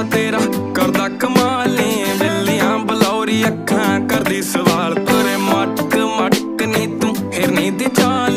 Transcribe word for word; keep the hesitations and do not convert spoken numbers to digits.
दा तेरा करदा कमाल नी बिल्लियां बलौरी अखां करदी सवाल तेरे मटक मटक नी तू हिरनी दी चाल